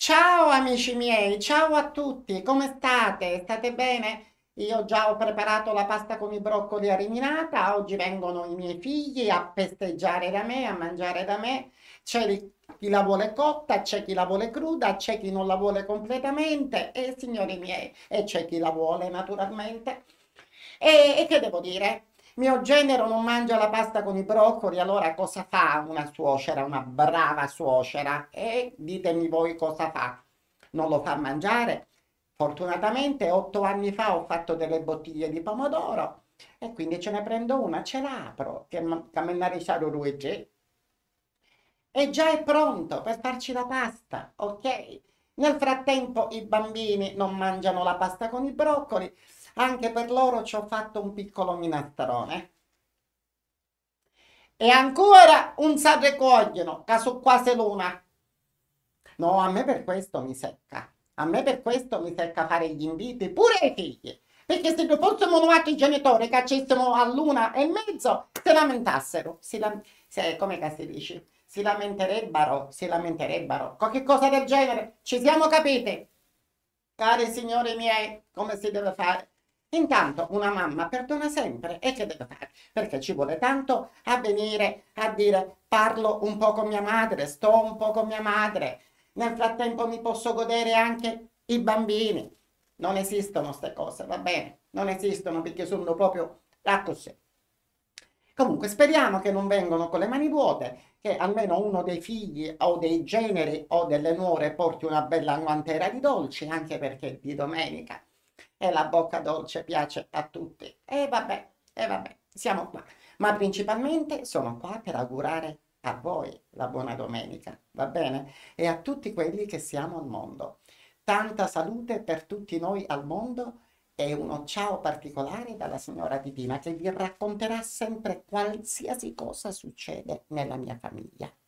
Ciao amici miei, ciao a tutti, come state? State bene? Io già ho preparato la pasta con i broccoli a riminata, oggi vengono i miei figli a festeggiare da me, a mangiare da me. Chi la vuole cotta, c'è chi la vuole cruda, c'è chi non la vuole completamente e signori miei, e c'è chi la vuole naturalmente. E che devo dire? Mio genero non mangia la pasta con i broccoli, allora cosa fa una suocera, una brava suocera? E ditemi voi cosa fa? Non lo fa mangiare? Fortunatamente 8 anni fa ho fatto delle bottiglie di pomodoro e quindi ce ne prendo una, ce la apro, che camminare Luigi, e già è pronto per farci la pasta, ok? Nel frattempo i bambini non mangiano la pasta con i broccoli, anche per loro ci ho fatto un piccolo minestrone. E ancora un s'arrecogliono, caso quasi l'una. No, a me per questo mi secca. A me per questo mi secca fare gli inviti pure ai figli. Perché se fossimo noi i genitori che accessimo all'1:30, si lamentassero. Come che si dice? Si lamenterebbero. Qualche cosa del genere. Ci siamo capiti? Cari signori miei, come si deve fare? Intanto una mamma perdona sempre e che deve fare? Perché ci vuole tanto a venire a dire parlo un po' con mia madre, sto un po' con mia madre, nel frattempo mi posso godere anche i bambini. Non esistono queste cose, va bene? Non esistono perché sono proprio là così. Comunque speriamo che non vengano con le mani vuote, che almeno uno dei figli o dei generi o delle nuore porti una bella guantera di dolci, anche perché di domenica e la bocca dolce piace a tutti. E vabbè, siamo qua. Ma principalmente sono qua per augurare a voi la buona domenica, va bene? E a tutti quelli che siamo al mondo. Tanta salute per tutti noi al mondo e uno ciao particolare dalla signora Titina che vi racconterà sempre qualsiasi cosa succede nella mia famiglia.